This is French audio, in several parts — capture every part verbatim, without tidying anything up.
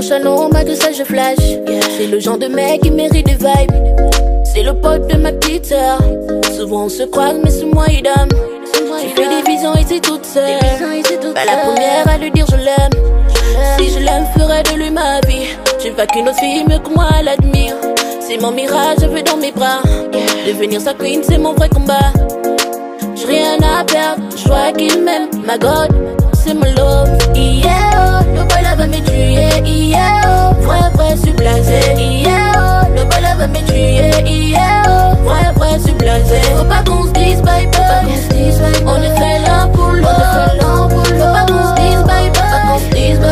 nonchalant, malgré ça je flash. Yeah. C'est le genre de mec qui mérite des vibes. C'est le pote de ma petite sœur. Souvent on se croise mais c'est moi idem. J'ai fait des visions ici toute seule. Pas la première à lui dire je l'aime. Si je l'aime, ferai de lui ma vie. Je veux qu'une autre fille mieux que moi l'admire. C'est mon mirage, je veux dans mes bras. Devenir sa queen, c'est mon vrai combat. J'ai rien à perdre, je vois qu'il m'aime. Ma God, c'est mon love. Yeah, oh, le boy là va me tuer. Yeah, oh, vrai, vrai, je suis blasé. Yeah, oh, le boy là va me tuer. Yeah, oh, vrai, vrai, je suis blasé. Faut pas qu'on se dise bye bye. On est fait l'un pour l'autre. Faut pas qu'on se dise bye bye. On est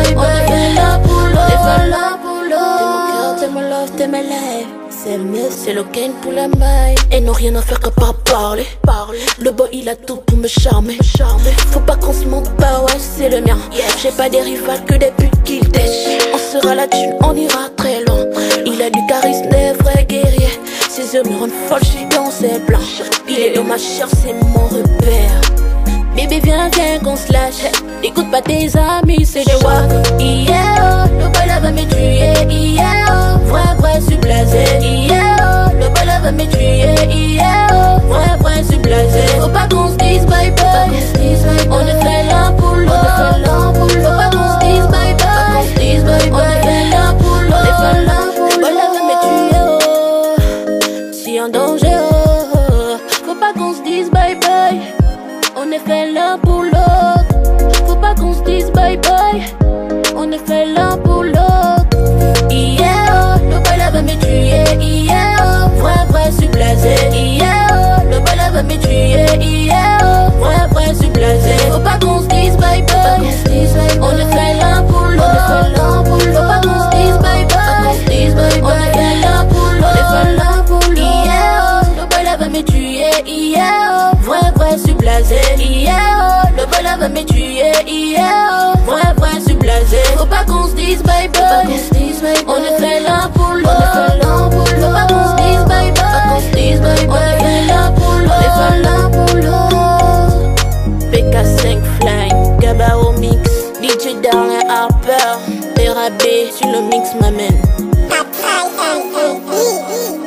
fait l'un pour l'autre. On est fait l'un pour l'autre. T'es mon cœur, t'es mon love, t'es ma life. C'est le mieux, c'est le ken pour la maille. Et non rien à faire que pas parler. Parler. Le boy il a tout pour me charmer. charmer. Faut pas qu'on se monte pas, ouais c'est le mien. Yeah. J'ai pas des rivales que des putes qui le dèchent. On sera la thune, on ira très loin. Il a du charisme, des vrais guerriers. Ses yeux me rendent folle, j'suis dans ses plans. Il est dans ma chair, c'est mon repère. Bébé viens, viens qu'on se lâche. Écoute pas tes amis, c'est des wack. Yeah, oh, le boy là va me tuer. Yeah, oh, vrai, vrai, je suis blasé. Yeah, oh, le boy là va me tuer. Yeah, oh, vrai, vrai, je suis blasé. Faut pas qu'on se dise bye bye. On est fait l'un pour l'autre. Faut pas qu'on se dise bye bye. On est fait l'un pour l'autre. Le boy là va me tuer, oh. Si en danger, oh. Faut pas qu'on se dise bye bye. On est fait l'un pour l'autre. Faut pas qu'on se dise bye bye. On est fait l'un pour l'autre. Yeah, oh, le boy là va me tuer. Yeah, oh, vrai, vrai, je suis blasé. Yeah, oh, le boy là va me tuer. Yeah, oh, vrai, vrai, je suis blasé. Faut pas qu'on se dise bye bye. On est fait l'un pour l'autre. Faut pas qu'on se dise bye bye. On est fait l'un pour l'autre. Yeah, oh, le boy là va me tuer. Yeah, oh, vrai, vrai, je suis blasé. Yeah, oh, le boy là va me tuer. Yeah, oh, vrai, vrai, je suis blasé. Faut pas qu'on se dise bye bye. On est fait l'un pour l'autre. Faut pas qu'on se dise bye bye. On est fait l'un pour l'autre. P K cinq Flying, Gaba au mix. D J Darlin Harper, P R A B sur le mix m'amène.